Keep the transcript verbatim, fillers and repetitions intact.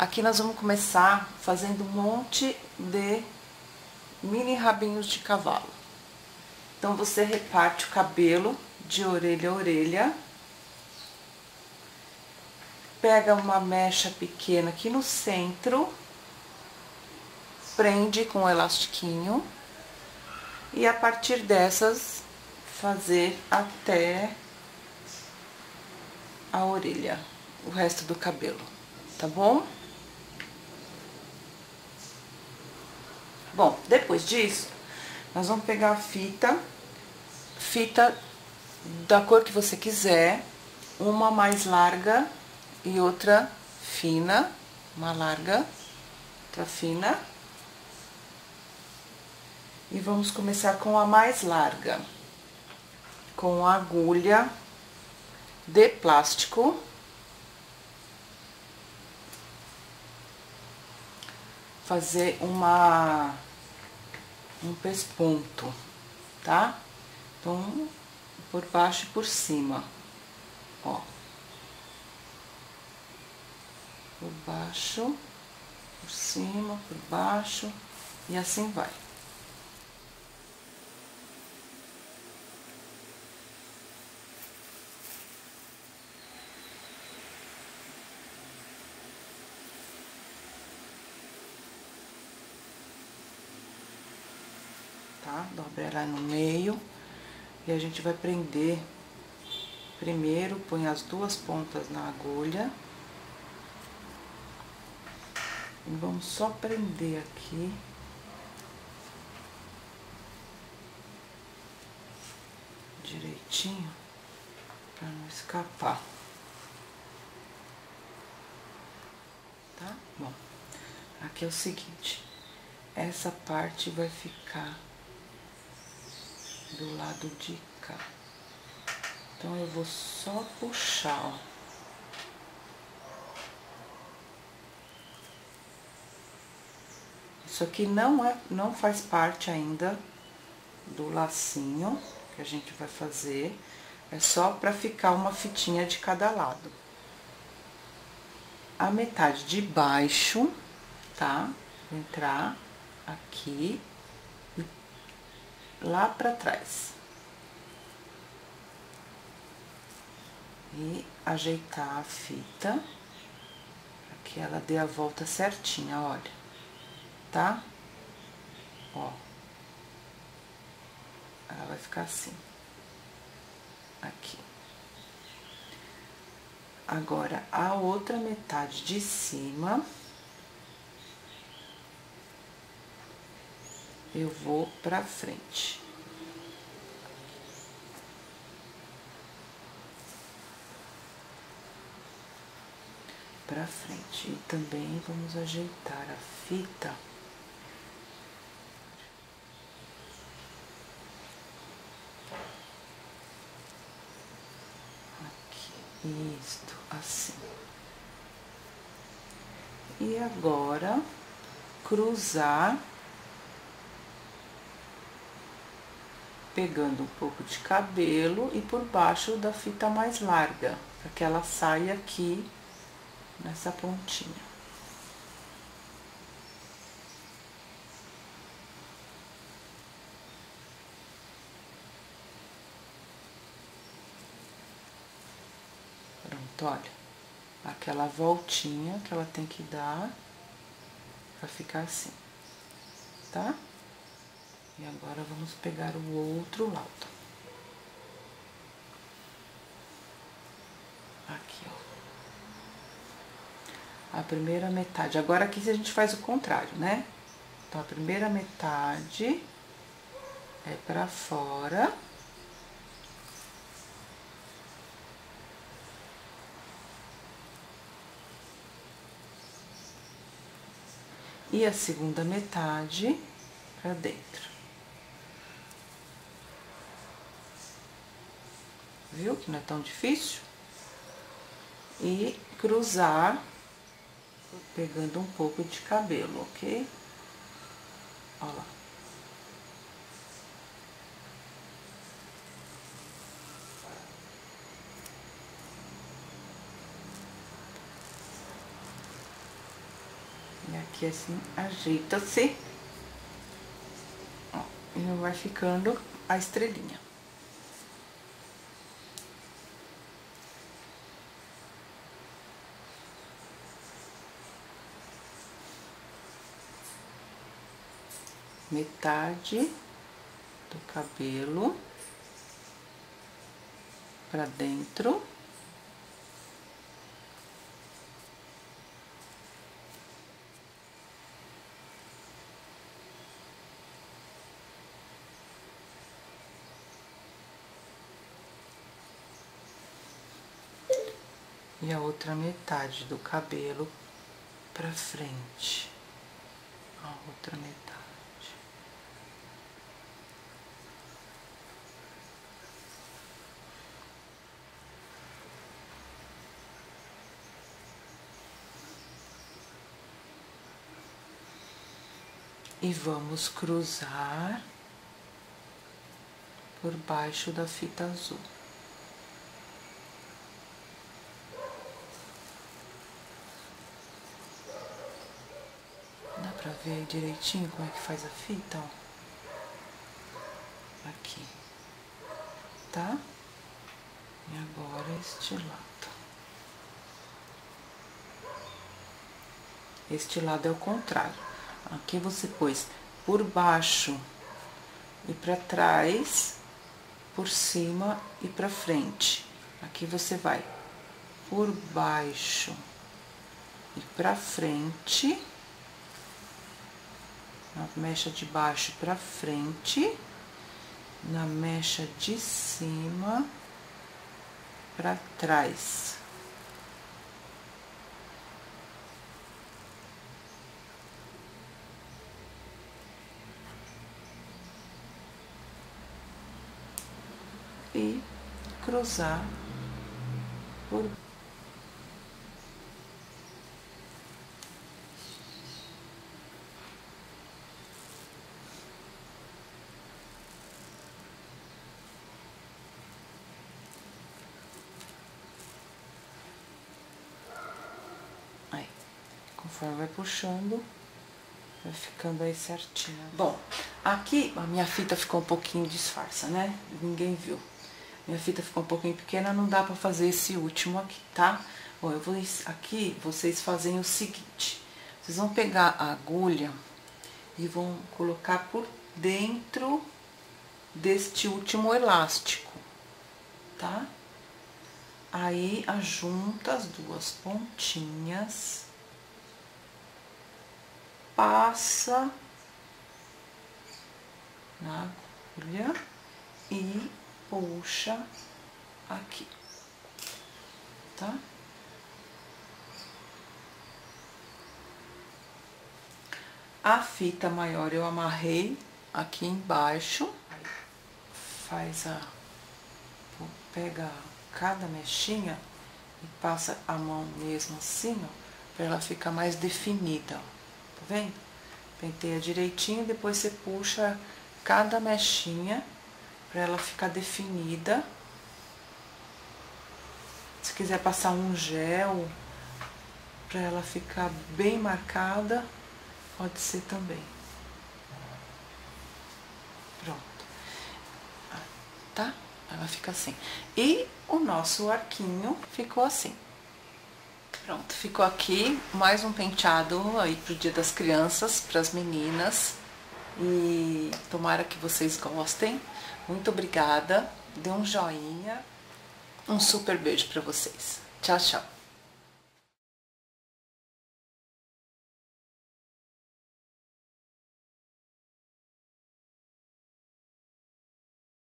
Aqui nós vamos começar fazendo um monte de mini rabinhos de cavalo. Então, você reparte o cabelo de orelha a orelha. Pega uma mecha pequena aqui no centro, prende com um elastiquinho e a partir dessas fazer até a orelha, o resto do cabelo, tá bom? Bom, depois disso, nós vamos pegar a fita, fita da cor que você quiser, uma mais larga e outra fina, uma larga, outra fina. E vamos começar com a mais larga, com a agulha de plástico. Fazer uma, um pesponto, tá? Então, por baixo e por cima, ó. Por baixo, por cima, por baixo, e assim vai. Tá? Dobra ela no meio e a gente vai prender. Primeiro, põe as duas pontas na agulha. E vamos só prender aqui. Direitinho, pra não escapar. Tá? Bom, aqui é o seguinte, essa parte vai ficar do lado de cá. Então, eu vou só puxar, ó. Isso aqui não é, não faz parte ainda do lacinho que a gente vai fazer. É só pra ficar uma fitinha de cada lado. A metade de baixo, tá? Vou entrar aqui e lá pra trás. E ajeitar a fita, pra que ela dê a volta certinha, olha, tá? Ó. Ela vai ficar assim. Aqui. Agora, a outra metade de cima, eu vou pra frente. Pra frente. E também vamos ajeitar a fita. Aqui, isto, assim. E agora, cruzar, pegando um pouco de cabelo e por baixo da fita mais larga, para que ela saia aqui nessa pontinha. Pronto, olha, aquela voltinha que ela tem que dar pra ficar assim, tá? E agora vamos pegar o outro lado. Aqui, ó. A primeira metade. Agora, aqui a gente faz o contrário, né? Então, a primeira metade é pra fora. E a segunda metade pra dentro. Viu que não é tão difícil? E cruzar, pegando um pouco de cabelo, ok? Olha lá. aqui assim, ajeita-se. E vai ficando a estrelinha. Metade do cabelo pra dentro. E a outra metade do cabelo pra frente. A outra metade. E vamos cruzar por baixo da fita azul. Dá pra ver direitinho como é que faz a fita, ó? Aqui, tá? E agora este lado. Este lado é o contrário. Aqui você pôs por baixo e pra trás, por cima e pra frente. Aqui você vai por baixo e pra frente, na mecha de baixo pra frente, na mecha de cima pra trás. E cruzar por aí, conforme vai puxando, vai ficando aí certinho. Bom, aqui a minha fita ficou um pouquinho disfarça, né? Ninguém viu. Minha fita ficou um pouquinho pequena, não dá pra fazer esse último aqui, tá? Bom, eu vou aqui, vocês fazem o seguinte: vocês vão pegar a agulha e vão colocar por dentro deste último elástico, tá? Aí ajunta as duas pontinhas, passa na agulha e puxa aqui, tá? A fita maior eu amarrei aqui embaixo, faz a, pega cada mechinha e passa a mão mesmo assim, ó, pra ela ficar mais definida, ó, tá vendo? Penteia direitinho, depois você puxa cada mechinha pra ela ficar definida. Se quiser passar um gel pra ela ficar bem marcada, pode ser também. Pronto. Tá? Ela fica assim. E o nosso arquinho ficou assim. Pronto, ficou aqui mais um penteado aí pro Dia das Crianças, pras meninas. E tomara que vocês gostem. Muito obrigada, dê um joinha, um super beijo pra vocês. Tchau, tchau.